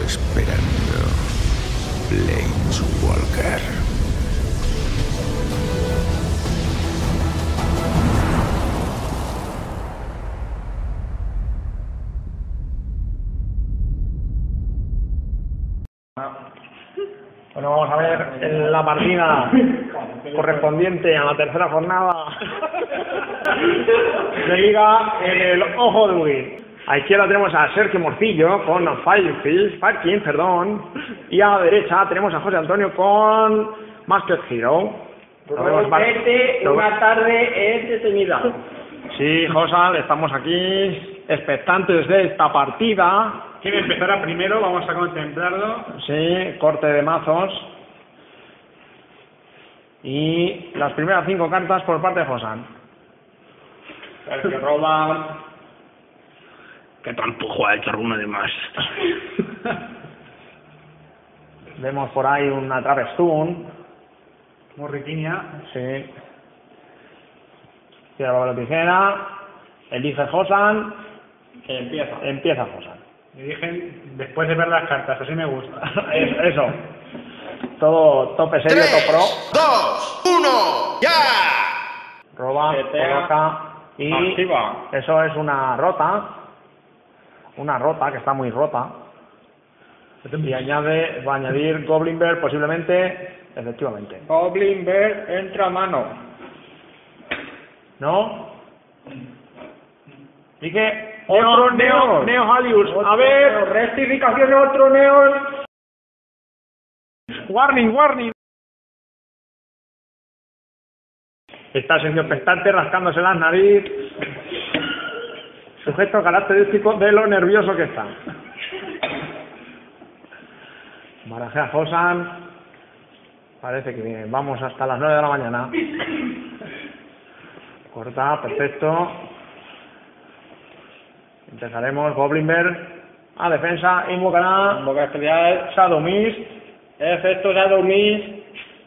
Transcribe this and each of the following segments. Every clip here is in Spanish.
esperando, Planeswalker. Bueno, vamos a ver la partida correspondiente a la tercera jornada de Liga en el Ojo de Ugin. A la izquierda tenemos a Sergio Morcillo con Fireking, y a la derecha tenemos a José Antonio con Master Hero. Una tarde entretenida. Sí, Josan, estamos aquí expectantes de esta partida. ¿Quién empezará primero? Vamos a contemplarlo. Sí, corte de mazos. Y las primeras 5 cartas por parte de Josan. El que roba. Que tampoco ha hecho alguno de más. Vemos por ahí una Travestun. Morriquinia. Sí. Tira la tijera. Elige Josan. Empieza Josan. Me dicen, después de ver las cartas, así me gusta. Eso. Todo tope serio, todo pro. 2, 1, ya. Roba, coloca y Activa. eso es una rota. Una rota que está muy rota. Y va a añadir Goblin Bear posiblemente, efectivamente. Goblin Bear entra a mano. ¿No? Dije otro Neo Halius. A ver. Rectificación, otro Neo. Warning. Está Sergio expectante, rascándose la nariz. Sujeto característico de lo nervioso que está. Barajea Josan. Parece que bien. Vamos hasta las 9 de la mañana. Corta, perfecto. Empezaremos. Goblin Bear a defensa. Invocará Invoca especial. Shadow Mist. Efecto Shadow Mist.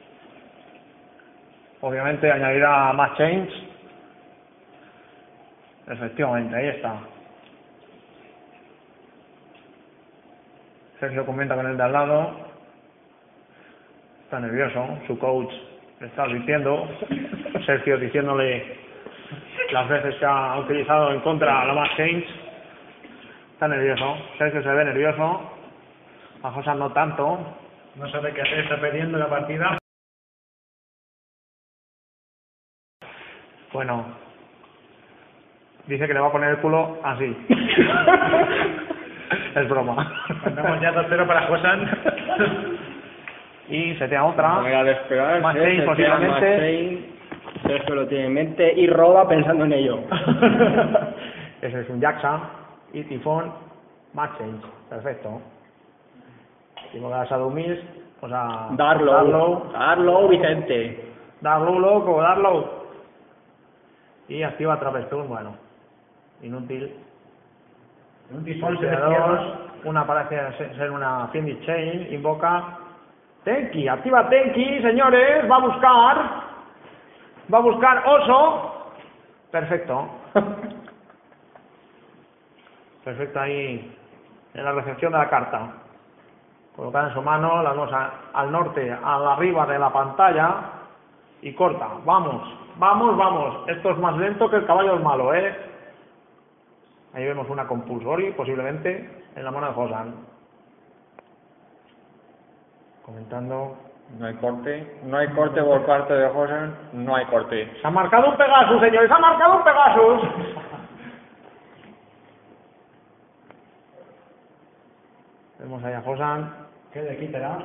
Obviamente añadirá más Change. Efectivamente, ahí está. Sergio comenta con el de al lado. Está nervioso. Su coach le está advirtiendo. Sergio diciéndole las veces que ha utilizado en contra la más Change. Está nervioso. Sergio se ve nervioso. A Josan no tanto. No sabe qué hacer, está perdiendo la partida. Bueno, dice que le va a poner el culo así. Es broma. Andamos ya 2-0 para Josan. Y setea otra. No era de esperar. Más seis, posiblemente. Sergio lo tiene en mente y roba pensando en ello. Ese es un Jaxa. Y Tifón. Más Change. Perfecto. Tengo a Shadow Mist. O sea, Darlow, Vicente. Darlow, loco, Darlow. Y activa Travestun, bueno. Inútil. Un tifón se Dos. despierta. Una parece ser una Fiendish Chain. Invoca Tenki. Activa Tenki, señores. Va a buscar Oso. Perfecto. Perfecto ahí en la recepción de la carta. Colocada en su mano, la vemos al norte, arriba de la pantalla y corta. Vamos. Esto es más lento que el caballo del malo, ¿eh? Ahí vemos una Compulsory, posiblemente, en la mano de Josan. Comentando. No hay corte por parte de Josan, no hay corte. Se ha marcado un Pegasus, señores, se ha marcado un Pegasus. Vemos ahí a Josan. ¿Qué de aquí te da?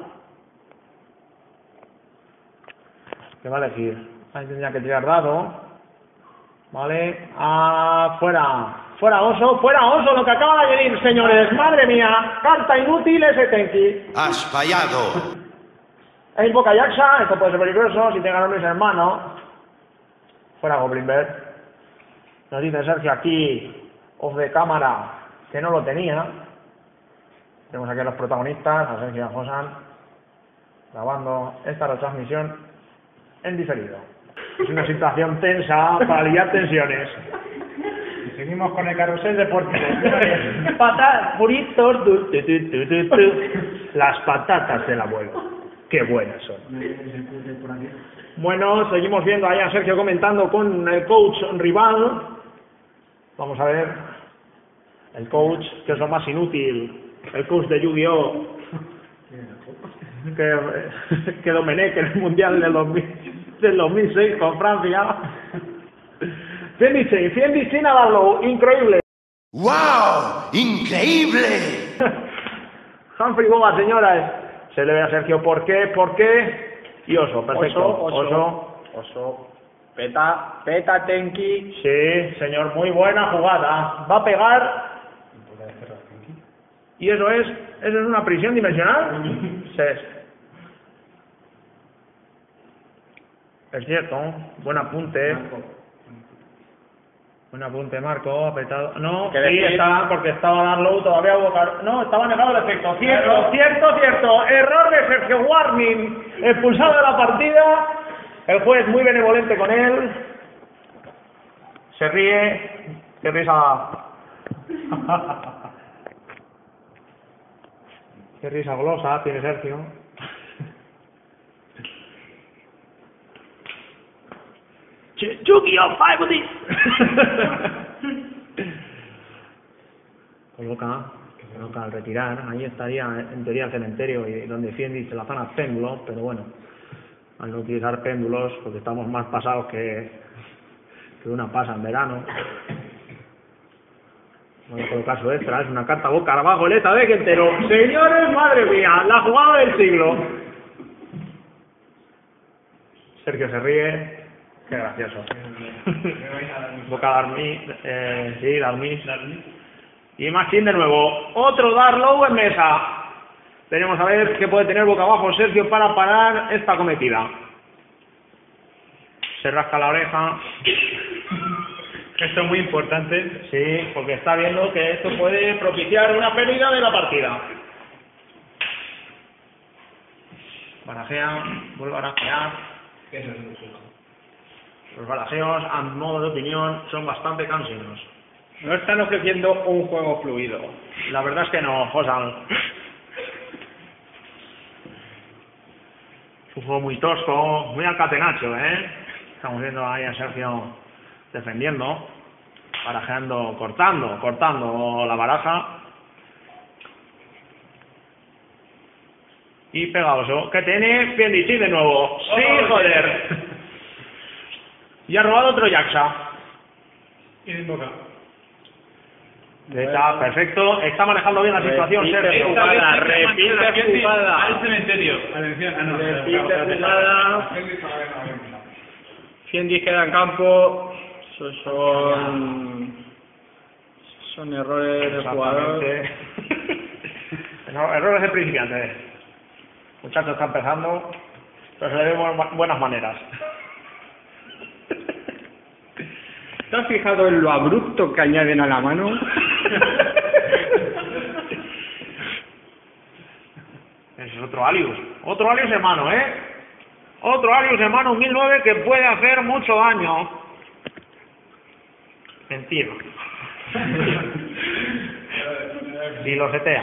¿Qué va a elegir? Ahí tendría que tirar dado. Vale. Fuera oso, lo que acaba de venir, señores. Madre mía. Carta inútil ese Tenki. Has fallado. E invoca Jaxa. Esto puede ser peligroso si tengan hombres hermanos. Fuera Goblin Bear. Nos dice Sergio aquí, off de cámara, que no lo tenía. Tenemos aquí a los protagonistas, a Sergio y a Josan, grabando esta retransmisión en diferido. Es una situación tensa para aliviar tensiones. Seguimos con el carrusel deportivo. Puritos, las patatas del abuelo. Qué buenas son. Bueno, seguimos viendo ahí a Sergio comentando con el coach rival. Vamos a ver. El coach, que es lo más inútil. El coach de Yu-Gi-Oh! Que Domenech en el Mundial del 2006 con Francia. 100 a darlo, increíble. ¡Wow! ¡Increíble! Humphrey Bogart, señoras. Se le ve a Sergio, ¿por qué? ¿Por qué? Y Oso, perfecto. Oso. Peta Tenki. Sí, señor, muy buena jugada. Va a pegar. ¿Y eso es una prisión dimensional? Sí. Es cierto, buen apunte. Buen apunte, Marco, apretado. No, sí, está, porque estaba Darlow todavía no, estaba negado el efecto. Cierto. Error de Sergio, warning. Expulsado de la partida. El juez muy benevolente con él. Se ríe. Qué risa. Qué risa golosa tiene Sergio. Yu-Gi-Oh! 5 Coloca al retirar. Ahí estaría en teoría el cementerio y donde Fiendis se la zona péndulo, pero bueno, al no utilizar péndulos, porque estamos más pasados que una pasa en verano. Voy a colocar su extra, es una carta boca abajo, el ETA de entero. Señores, madre mía, la jugada del siglo. Sergio se ríe. Qué gracioso. Boca Darmi, sí, Darmi. Y más chin de nuevo. Otro Darlow en mesa. Veremos a ver qué puede tener boca abajo Sergio para parar esta cometida. Se rasca la oreja. Esto es muy importante. Sí, porque está viendo que esto puede propiciar una pérdida de la partida. Barajea, vuelve a barajear. Los barajeos, a modo de opinión, son bastante cansinos. No están ofreciendo un juego fluido. La verdad es que no, Josan. Es un juego muy tosco, muy al catenacho, ¿eh? Estamos viendo ahí a Sergio defendiendo, barajeando, cortando la baraja. Y pegadoso. ¿Qué tiene? Fiendici de nuevo. Sí, joder. Y ha robado otro Jaxa. Y de boca. Está perfecto. Está manejando bien la situación, Sergio. Repite jugada. Al cementerio. Atención. Repite jugada. Fiendis queda en campo. Esos son errores de jugador. No, errores de principiante. Muchachos está empezando, pero se le ven buenas maneras. ¿Te has fijado en lo abrupto que añaden a la mano? Ese es otro Alius. Otro Alius de mano, ¿eh? Otro Alius de mano 1009 que puede hacer mucho daño. Mentira. Y lo setea.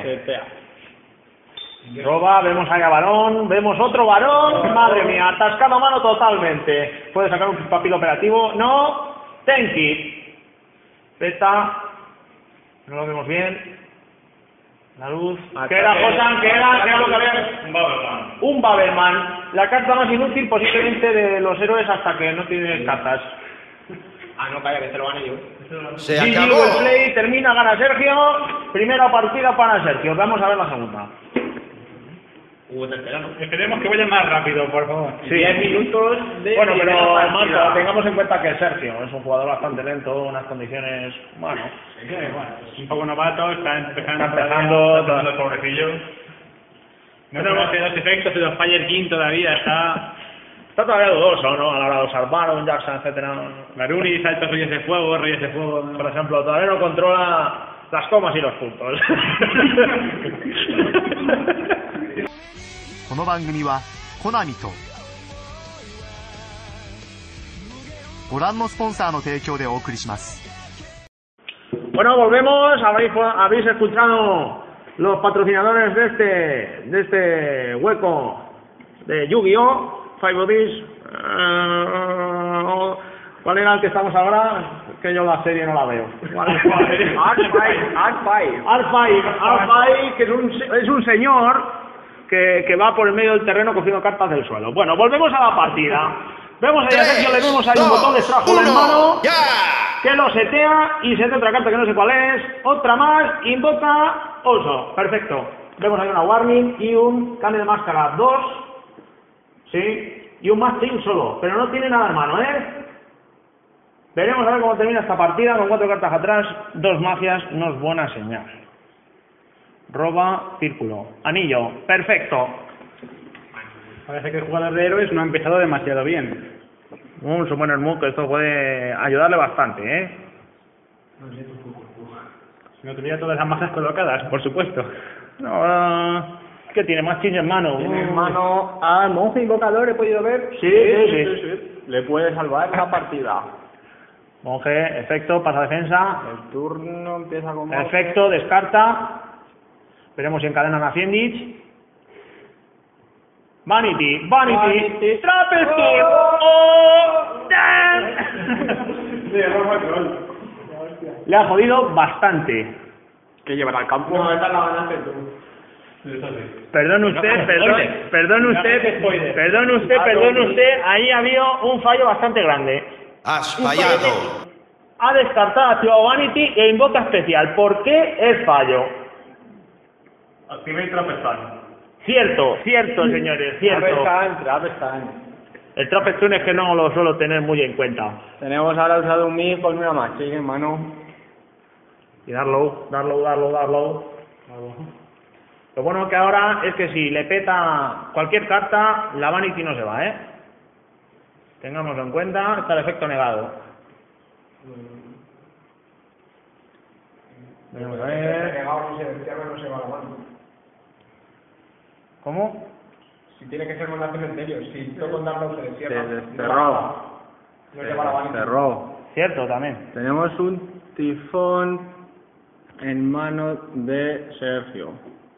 Roba, vemos ahí a Varón, vemos otro Varón. Madre mía, atascado a mano totalmente. Puede sacar un papel operativo. No. Tenki. Peta. No lo vemos bien. La luz. Queda Josan, queda lo que había. Un Babelman. La carta más inútil posiblemente de los héroes hasta que no tiene cartas. No, calla, que te lo gané yo. Se GG acabó. Play termina, gana Sergio. Primera partida para Sergio. Vamos a ver la segunda. Esperemos que vaya más rápido, por favor. Sí. 10 minutos de. Bueno, pero partida. Marco, tengamos en cuenta que Sergio es un jugador bastante lento, unas condiciones, bueno, Un poco novato, está empezando. el pobrecillo. No tenemos que los efectos de los Fire King todavía. está todavía dudoso, ¿no? A la hora de usar Baron, Jackson, etcétera. Maruni, saltos reyes de fuego. Por ejemplo, todavía no controla las comas y los puntos. この番組はコナミとご覧のスポンサーの提供でお送りします。 Bueno, volvemos. Habéis escuchado los patrocinadores de este hueco de Yu-Gi-Oh! 5 ¿Cuál era el que estamos ahora? Que yo la serie no la veo. Art5, que es un señor que va por el medio del terreno cogiendo cartas del suelo. Bueno, volvemos a la partida. Vemos ahí a Sergio, le vemos ahí un botón de Strájula en mano, que lo setea y setea otra carta que no sé cuál es, otra más, invoca oso. Perfecto. Vemos ahí una warning y un cambio de máscara 2, sí, y un más team solo, pero no tiene nada en mano, Veremos a ver cómo termina esta partida con 4 cartas atrás, 2 magias, no es buena señal. Roba, círculo, anillo, perfecto. Parece que el jugador de héroes no ha empezado demasiado bien. Un Summoner Moon, que esto puede ayudarle bastante, Si no tuviera todas las magias colocadas, por supuesto. No, que tiene más chiña en mano. Tiene en mano al monje invocador, he podido ver. Sí. Le puede salvar la partida. Monje, efecto, pasa defensa. El turno empieza con monje. Efecto, descarta. Veremos si encadenan a Fiendich. Vanity. Trapezón. Le ha jodido bastante. ¿Qué llevará al campo? No, esta la ganaste tú. Perdone usted, ahí ha habido un fallo bastante grande. Has fallado. Ha descartado, activado Vanity e invoca especial. ¿Por qué es fallo? Activate Trapezón. Cierto, señores, cierto. Trapezón. El Trapezón es que no lo suelo tener muy en cuenta. Tenemos ahora usado un Myth con una Magic en mano. Y darlo. Lo bueno que ahora es que si le peta cualquier carta, la Vanity no se va, Tengámoslo en cuenta, está el efecto negado. Vamos a ver. ¿Cómo? Si tiene que ser mandar cementerio, si toco un dardo se descierra. Se cerró. Cierto, también. Tenemos un tifón en mano de Sergio.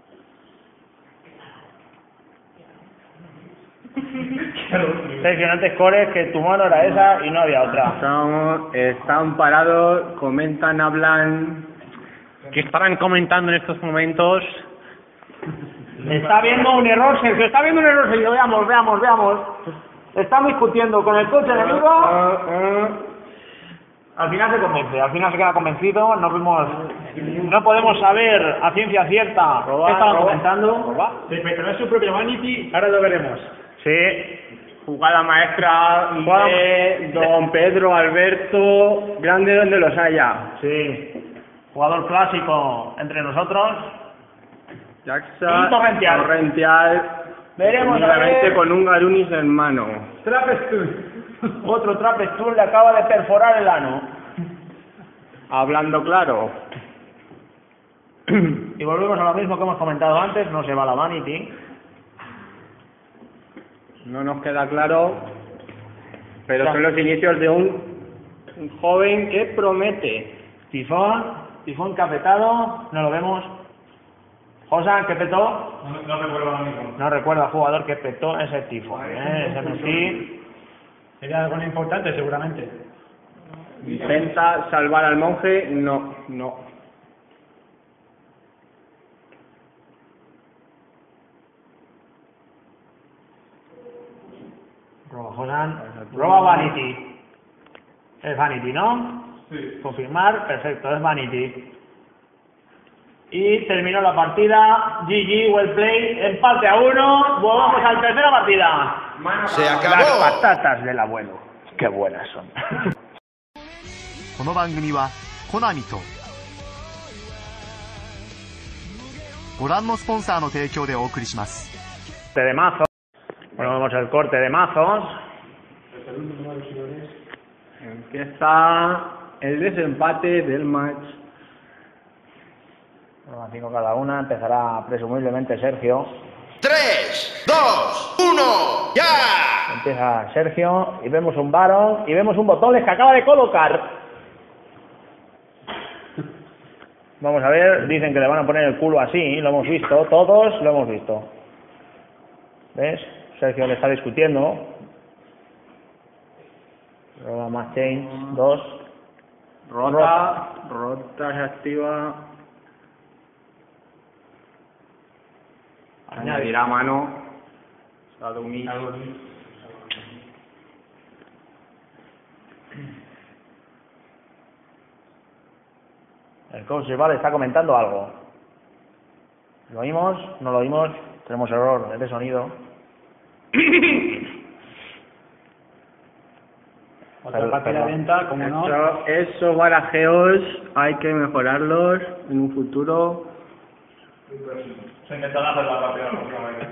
Sergio, no te escores que tu mano era esa y no había otra. Están parados, comentan, hablan. ¿Qué estarán comentando en estos momentos? Está viendo un error, Sergio. Veamos. Están discutiendo con el coche enemigo. Al final se convence, al final se queda convencido. No podemos saber a ciencia cierta qué estaban comentando. Respectará su propia Vanity, ahora lo veremos. Sí. Jugada maestra de don Pedro Alberto, grande donde los haya. Sí. Jugador clásico entre nosotros. Jackson, Y torrential. Veremos a ver. con un Garunis en mano. Otro Trapezón le acaba de perforar el ano. Hablando claro. Y volvemos a lo mismo que hemos comentado antes, no se va la Vanity. No nos queda claro, pero son los inicios de un joven que promete. Tifón capetado, no lo vemos. Josan, ¿qué petó? No recuerdo ahora mismo. No recuerdo al jugador que petó ese Tifón. Ese Messi. Sería algo importante, seguramente. Intenta salvar al monje, no. Roba Josan, roba Vanity. Es Vanity, ¿no? Sí. Confirmar, perfecto, es Vanity. Y terminó la partida. GG, well play, empate a 1. Volvamos a la tercera partida. Se Las acabó. patatas del abuelo. Qué buenas son. この番組はコナミとご覧のスポンサーの提供でお送りします。 De mazos. Bueno, vemos el corte de mazos. Empieza el desempate del match. 5 cada una. Empezará presumiblemente Sergio. 3, 2, 1, ya. Empieza Sergio y vemos un Baron y vemos un Botones que acaba de colocar. Vamos a ver, dicen que le van a poner el culo así, lo hemos visto, todos lo hemos visto. ¿Ves? Sergio le está discutiendo. Roba más change, 2. Rota se activa. Añadirá mano. Sadomis. El coach rival está comentando algo. ¿Lo oímos? ¿No lo oímos? Tenemos error de sonido. Otra partida lenta, como no. Esos barajeos hay que mejorarlos en un futuro. Se intentará hacer la partida próximamente.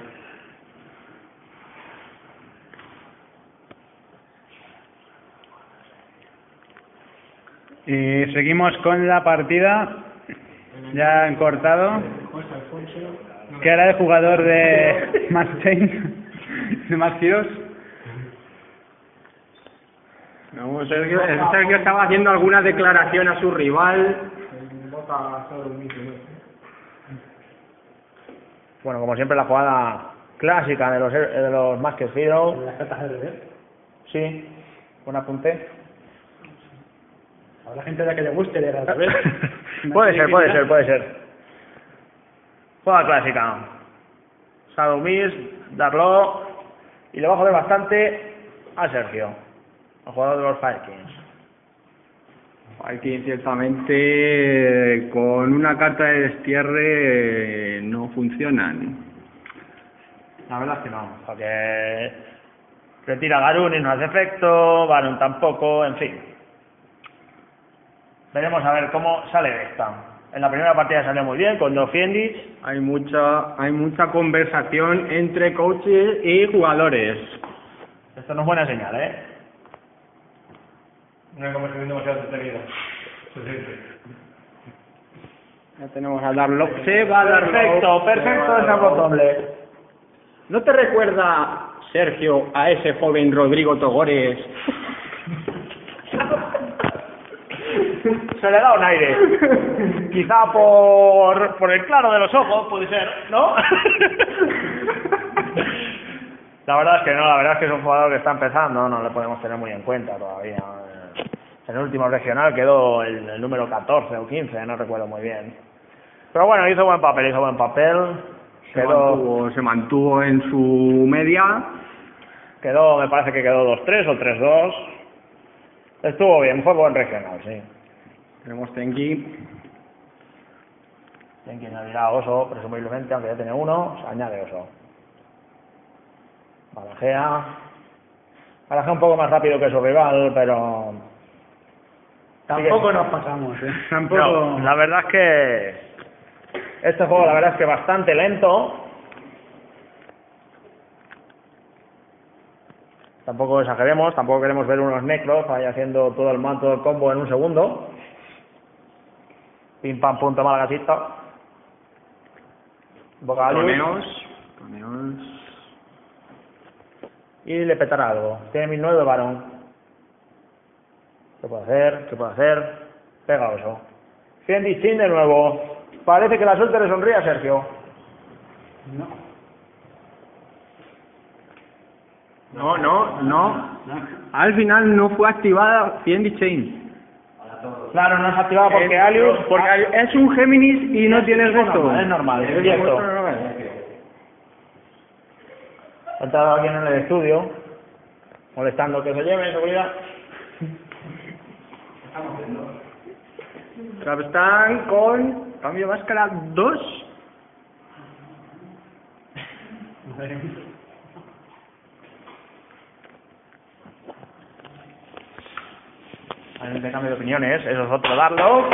Y seguimos con la partida, ya han cortado. ¿Qué hará el jugador de Max Chain? ¿De Max Heroes? No, Sergio estaba haciendo alguna declaración a su rival. Bueno, como siempre, la jugada clásica de los Masked Heroes. Sí, buen apunte. Habrá gente a la que le guste leer al revés. Puede ser. Jugada clásica. Sadomis, Darlo. Y le va a joder bastante a Sergio, el jugador de los Fire Kings. Aquí ciertamente con una carta de destierre no funcionan. La verdad es que no, porque retira Garun y no hace efecto, Garun tampoco, en fin. Veremos a ver cómo sale de esta. En la primera partida salió muy bien con dos Fiendis. Hay mucha conversación entre coaches y jugadores. Esto no es buena señal, ¿eh? Una conversación demasiado entretenida. Ya tenemos a Darlo. Se va a Perfecto, esa doble. ¿No te recuerda, Sergio, a ese joven Rodrigo Togores? Se le da un aire. Quizá por el claro de los ojos, puede ser, ¿no? La verdad es que no, la verdad es que es un jugador que está empezando, no le podemos tener muy en cuenta todavía. En el último regional quedó el número 14 o 15, no recuerdo muy bien. Pero bueno, hizo buen papel. Se mantuvo en su media. Me parece que quedó 2-3 o 3-2. Estuvo bien, fue buen regional, sí. Tenemos Tenki. Tenki añadirá Oso, presumiblemente, aunque ya tiene uno, se añade Oso. Barajea un poco más rápido que su rival, pero... Tampoco nos pasamos, ¿eh? Tampoco... No, la verdad es que... Este juego, la verdad es que bastante lento. Tampoco exageremos, tampoco queremos ver unos necros ahí haciendo todo el combo en un segundo. Pim pam pum, toma la gasita. Toneos. Y le petará algo. Tiene 1009 varón. ¿Qué puede hacer? Pega Oso. Fiendis Chin de nuevo. Parece que la suerte le sonríe a Sergio. No. Al final no fue activada Fiendis Chain. Claro, no se activaba porque Alius... Porque es un Géminis y no tiene el resto. Es normal, es cierto. Ha entrado alguien en el estudio, molestando que se lleve, seguridad. Capstán con cambio de máscara 2. Hay un intercambio de opiniones, eso es otro darlo.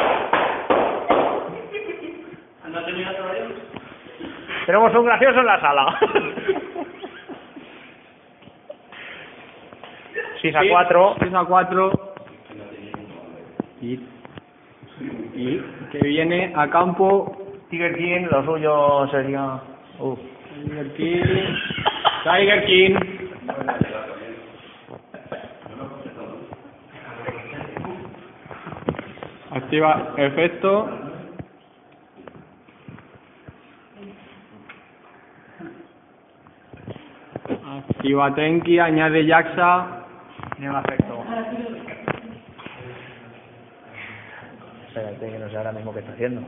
Tenemos un gracioso en la sala. 6-4. 6-4. Y que viene a campo Tiger King, lo suyo sería... Tiger King. Activa efecto. Activa Tenki, añade Jaxa. Lleva efecto. Espérate, que no sé ahora mismo qué está haciendo.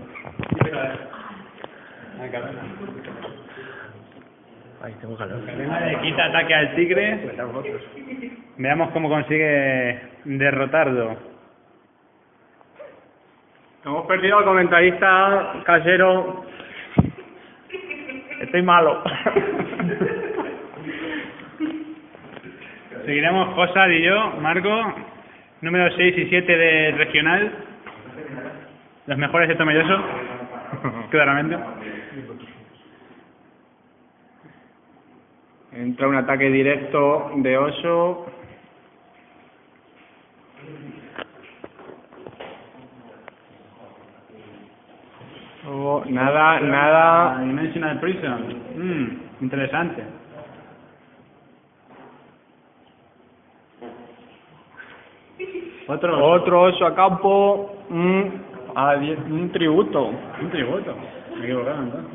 Ay, tengo calor. Cadena le quita ataque al tigre. Veamos cómo consigue derrotarlo. Hemos perdido al comentarista casero. Estoy malo. Seguiremos Josad y yo, Marco, número 6 y 7 de regional. Los mejores de Tomelloso, claramente. Entra un ataque directo de Oso. Oh, nada. Dimensional Prison. Interesante. Otro Oso a campo. Un tributo. Un tributo. Me he equivocado entonces.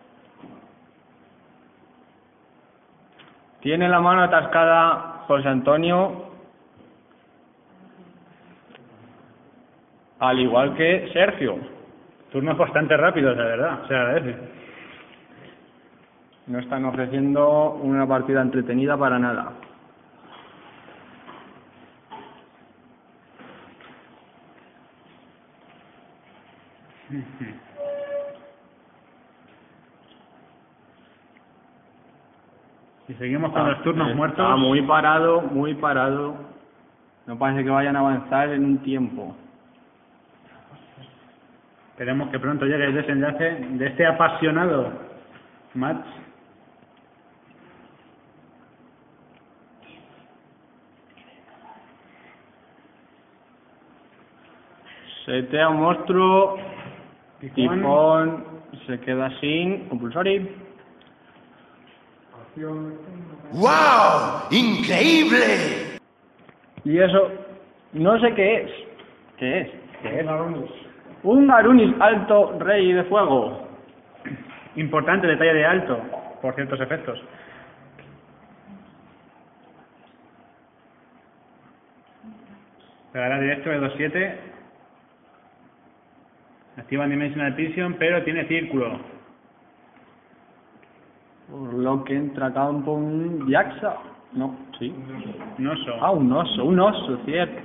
Tiene la mano atascada José Antonio. Al igual que Sergio. Turnos bastante rápidos, la verdad. Se agradece. No están ofreciendo una partida entretenida para nada. Y seguimos con los turnos muertos. Está muy parado. No parece que vayan a avanzar en un tiempo. Esperemos que pronto llegue el desenlace de este apasionado match. Setea un monstruo. Tifón se queda sin compulsory. ¡Wow! ¡Increíble! Y eso, no sé qué es. ¿Qué es? Un Garunis alto, rey de fuego. Importante detalle de alto, por ciertos efectos. Pegará directo de 2-7. Activa Dimensional Vision, pero tiene círculo. Por lo que entra a campo un Jaxa. No, sí. Un oso. Ah, un oso, cierto.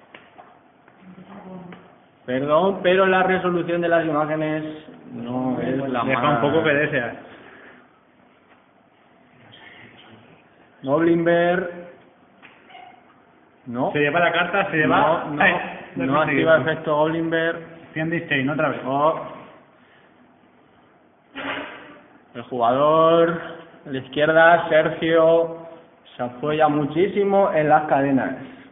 Perdón, pero la resolución de las imágenes no es la más... Deja un poco que desear. Goblin Bear. No. Se lleva la carta, se lleva... No activa efecto Goblin Bear. 100 distain, otra vez. Oh. El jugador a la izquierda, Sergio, se apoya muchísimo en las cadenas.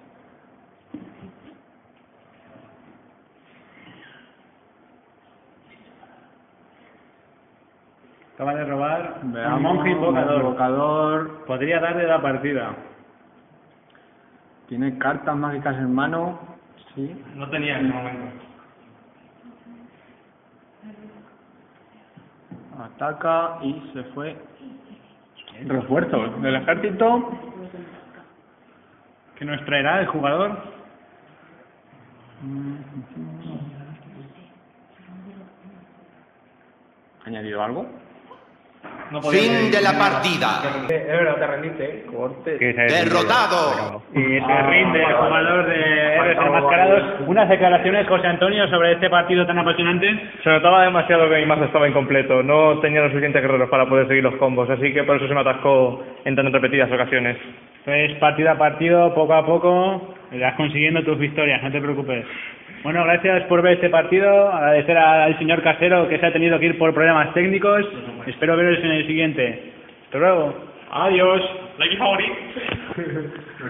Acaba de robar Veamos, un monje invocador. invocador. Podría darle la partida. Tiene cartas mágicas en mano. Sí. No tenía en ese momento. Ataca y se fue. Refuerzo del ejército. ¿Qué nos traerá el jugador? ¿Añadido algo? Fin de la partida. Es verdad, te rendiste, corte. Derrotado. Y se rinde el jugador de Héroes Enmascarados. Unas declaraciones, José Antonio, sobre este partido tan apasionante. Se notaba demasiado que mi mazo estaba incompleto, no tenía los suficientes guerreros para poder seguir los combos, así que por eso se me atascó en tan repetidas ocasiones. Pues partido a partido, poco a poco, irás consiguiendo tus victorias, no te preocupes. Bueno, gracias por ver este partido, agradecer al señor Casero que se ha tenido que ir por problemas técnicos. Espero veros en el siguiente. Hasta luego. Adiós. Like y favorito.